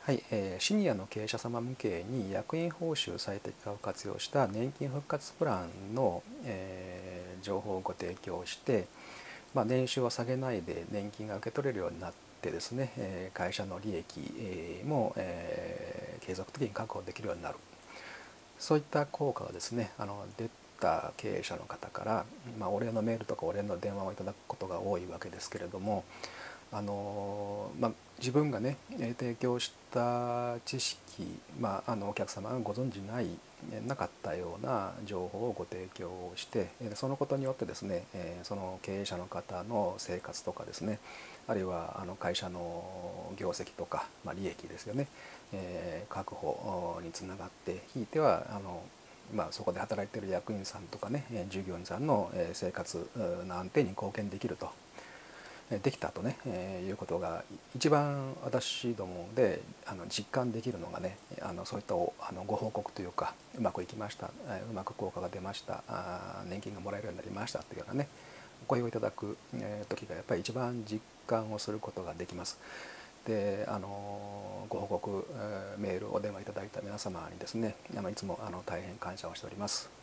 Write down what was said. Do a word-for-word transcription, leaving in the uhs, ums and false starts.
はい、えーシニアの経営者様向けに役員報酬最適化を活用した年金復活プランの、えー情報をご提供して、まあ、年収を下げないで年金が受け取れるようになってですね、えー会社の利益、えーも、えー継続的に確保できるようになる、そういった効果がですね、あの出た経営者の方から、まあ、お礼のメールとかお礼の電話をいただくことが多いわけですけれども、あのまあ、自分がね提供した知識、まあ、あのお客様がご存じないなかったような情報をご提供して、そのことによってですね、その経営者の方の生活とかですね、あるいはあの会社の業績とか、まあ、利益ですよね、えー確保につながって、ひいてはあのまあ、そこで働いている役員さんとかね従業員さんの生活の安定に貢献できると、できたとね、えーいうことが一番私どもであの実感できるのがね、あのそういったあのご報告というか、うまくいきました、えーうまく効果が出ました、あ年金がもらえるようになりましたというようなね、お声をいただく、えー時がやっぱり一番実感をすることができます。であのご報告、えーメールお電話いただいた皆様にですね、あのいつもあの大変感謝をしております。